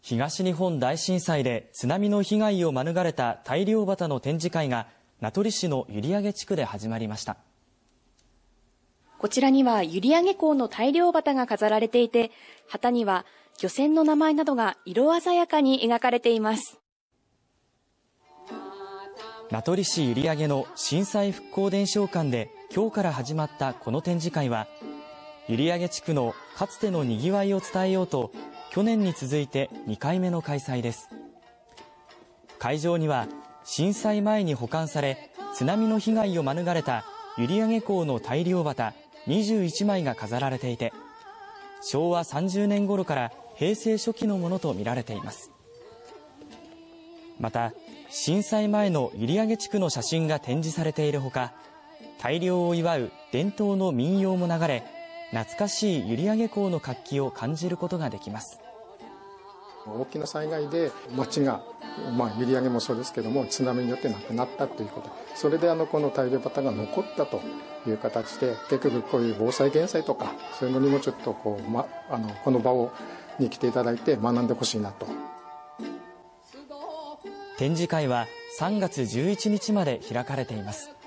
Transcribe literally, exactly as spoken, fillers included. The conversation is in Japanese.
東日本大震災で津波の被害を免れた大漁旗の展示会が名取市の閖上地区で始まりました。 こちらには閖上港の大漁旗が飾られていて、旗には漁船の名前などが色鮮やかに描かれています。 名取市閖上の震災復興伝承館で今日から始まったこの展示会は、閖上地区のかつてのにぎわいを伝えようと、去年に続いてにかいめの開催です。会場には震災前に保管され津波の被害を免れた閖上港の大漁旗にじゅういちまいが飾られていて、しょうわさんじゅうねん頃から平成初期のものとみられています。また震災前の閖上地区の写真が展示されているほか、大漁を祝う伝統の民謡も流れ、懐かしい閖上港の活気を感じることができます。 大きな災害で町が、まあ、閖上もそうですけども津波によって亡くなったということ、それであのこの大漁旗が残ったという形で、結局こういう防災減災とかそういうのにもちょっとこう、ま、あのこの場をに来ていただいて学んでほしいなと。 展示会はさんがつじゅういちにちまで開かれています。